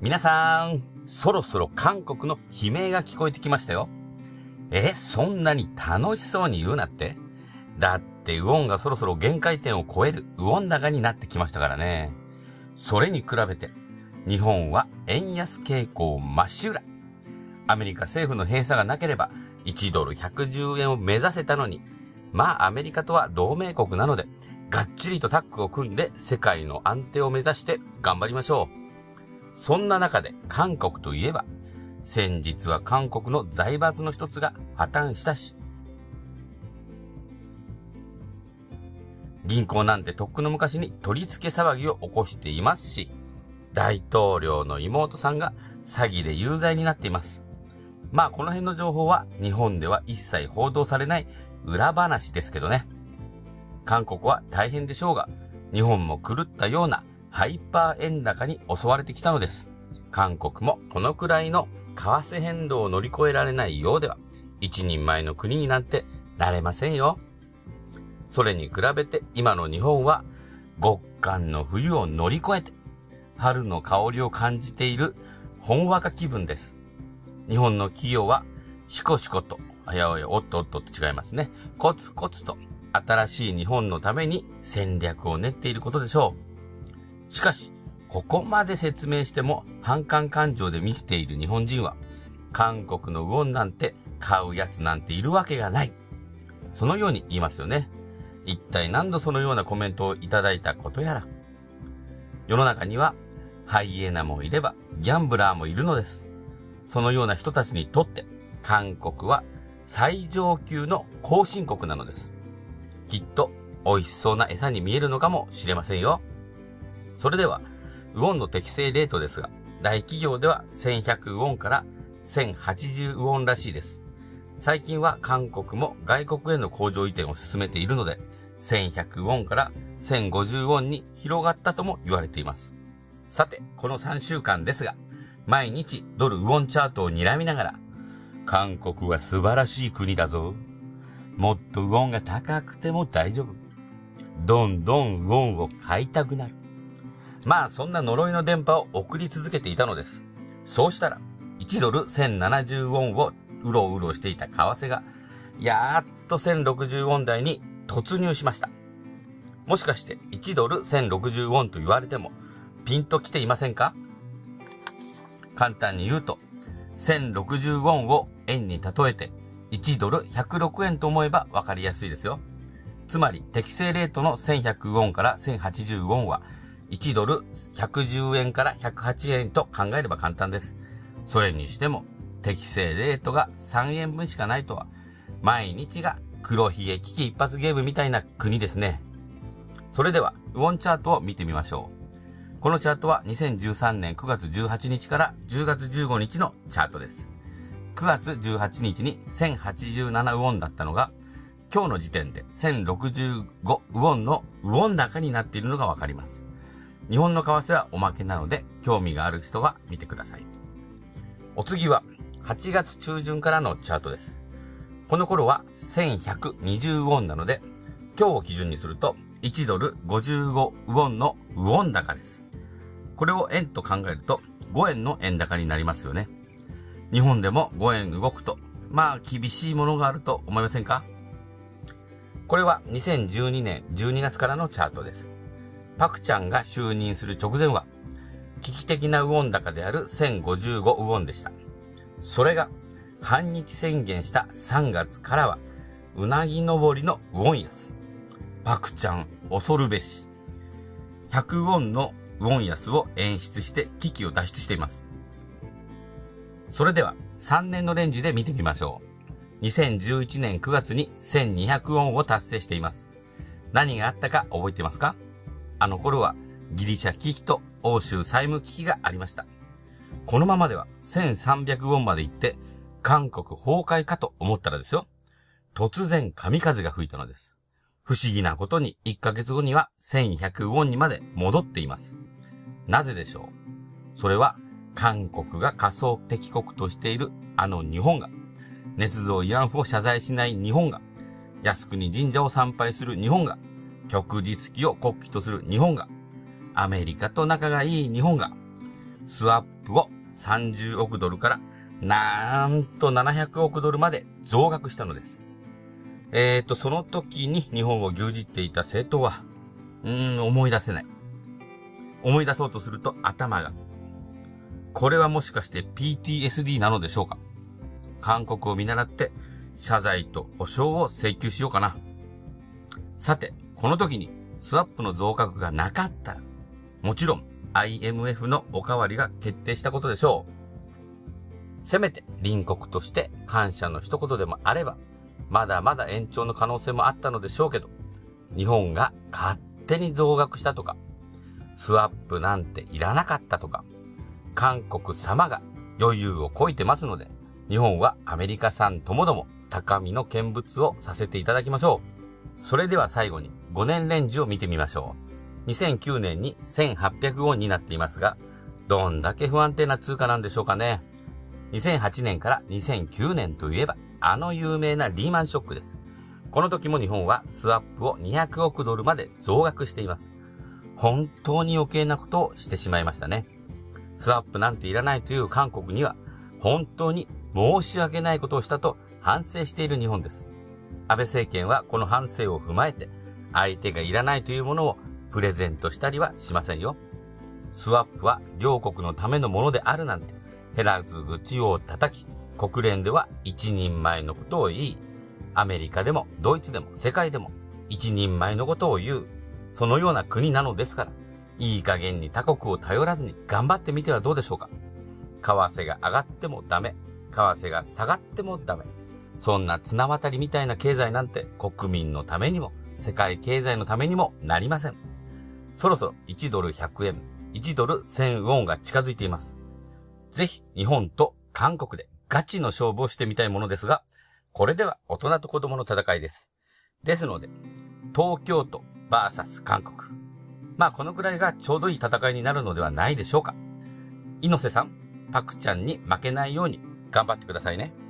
皆さん、そろそろ韓国の悲鳴が聞こえてきましたよ。そんなに楽しそうに言うなって？だってウォンがそろそろ限界点を超えるウォン高になってきましたからね。それに比べて、日本は円安傾向まっしぐら。アメリカ政府の閉鎖がなければ1ドル110円を目指せたのに、アメリカとは同盟国なので、がっちりとタッグを組んで世界の安定を目指して頑張りましょう。そんな中で韓国といえば、先日は韓国の財閥の一つが破綻したし、銀行なんてとっくの昔に取り付け騒ぎを起こしていますし、大統領の妹さんが詐欺で有罪になっています。この辺の情報は日本では一切報道されない裏話ですけどね。韓国は大変でしょうが、日本も狂ったようなハイパー円高に襲われてきたのです。韓国もこのくらいの為替変動を乗り越えられないようでは、一人前の国になんてなれませんよ。それに比べて今の日本は極寒の冬を乗り越えて、春の香りを感じているほんわか気分です。日本の企業はシコシコと、おっと違いますね。コツコツと新しい日本のために戦略を練っていることでしょう。しかし、ここまで説明しても反感感情で満ちている日本人は、韓国のウォンなんて買うやつなんているわけがない。そのように言いますよね。一体何度そのようなコメントをいただいたことやら。世の中にはハイエナもいればギャンブラーもいるのです。そのような人たちにとって韓国は最上級の後進国なのです。きっと美味しそうな餌に見えるのかもしれませんよ。それではウォンの適正レートですが、大企業では1100ウォンから1080ウォンらしいです。最近は韓国も外国への工場移転を進めているので、1100ウォンから1050ウォンに広がったとも言われています。さて、この3週間ですが、毎日ドルウォンチャートを睨みながら、韓国は素晴らしい国だぞ。もっとウォンが高くても大丈夫。どんどんウォンを買いたくなる。そんな呪いの電波を送り続けていたのです。そうしたら、1ドル1070ウォンをうろうろしていた為替が、やっと1060ウォン台に突入しました。もしかして1ドル1060ウォンと言われてもピンと来ていませんか？簡単に言うと、1060ウォンを円に例えて1ドル106円と思えばわかりやすいですよ。つまり適正レートの1100ウォンから1080ウォンは1ドル110円から108円と考えれば簡単です。それにしても適正レートが3円分しかないとは、毎日が黒ひげ危機一発ゲームみたいな国ですね。それではウォンチャートを見てみましょう。このチャートは2013年9月18日から10月15日のチャートです。9月18日に1087ウォンだったのが、今日の時点で1065ウォンのウォン高になっているのがわかります。日本の為替はおまけなので、興味がある人は見てください。お次は8月中旬からのチャートです。この頃は1120ウォンなので、今日を基準にすると1ドル55ウォンのウォン高です。これを円と考えると5円の円高になりますよね。日本でも5円動くと、厳しいものがあると思いませんか？これは2012年12月からのチャートです。パクちゃんが就任する直前は、危機的なウォン高である1055ウォンでした。それが反日宣言した3月からはうなぎ登りのウォン安。パクちゃん恐るべし。100ウォンのウォン安を演出して危機を脱出しています。それでは3年のレンジで見てみましょう。2011年9月に1200ウォンを達成しています。何があったか覚えていますか？あの頃はギリシャ危機と欧州債務危機がありました。このままでは1300ウォンまで行って韓国崩壊かと思ったらですよ。突然神風が吹いたのです。不思議なことに1ヶ月後には1100ウォンにまで戻っています。なぜでしょう？それは韓国が仮想敵国としているあの日本が、捏造慰安婦を謝罪しない日本が、靖国神社を参拝する日本が、旭日旗を国旗とする日本が、アメリカと仲がいい日本が、 スワップを30億ドルからなんと700億ドルまで増額したのです。その時に日本を牛耳っていた政党は、思い出せない。思い出そうとすると頭が。これはもしかして PTSD なのでしょうか。韓国を見習って謝罪と補償を請求しようかな。さて、この時にスワップの増額がなかったら、もちろん IMF のおかわりが決定したことでしょう。せめて隣国として感謝の一言でもあれば、まだまだ延長の可能性もあったのでしょうけど、日本が勝手に増額したとか、スワップなんていらなかったとか、韓国様が余裕をこいてますので、日本はアメリカ産ともども高みの見物をさせていただきましょう。それでは最後に5年レンジを見てみましょう。2009年に1800ウォンになっていますが、どんだけ不安定な通貨なんでしょうかね。2008年から2009年といえば、あの有名なリーマンショックです。この時も日本はスワップを200億ドルまで増額しています。本当に余計なことをしてしまいましたね。スワップなんていらないという韓国には、本当に申し訳ないことをしたと反省している日本です。安倍政権はこの反省を踏まえて、相手がいらないというものをプレゼントしたりはしませんよ。スワップは両国のためのものであるなんて、減らず口を叩き、国連では一人前のことを言い、アメリカでもドイツでも世界でも一人前のことを言う、そのような国なのですから、いい加減に他国を頼らずに頑張ってみてはどうでしょうか。為替が上がってもダメ、為替が下がってもダメ。そんな綱渡りみたいな経済なんて国民のためにも世界経済のためにもなりません。そろそろ1ドル100円、1ドル1000ウォンが近づいています。ぜひ日本と韓国でガチの勝負をしてみたいものですが、これでは大人と子供の戦いです。ですので、東京都 VS 韓国。まあこのくらいがちょうどいい戦いになるのではないでしょうか。猪瀬さん、パクちゃんに負けないように頑張ってくださいね。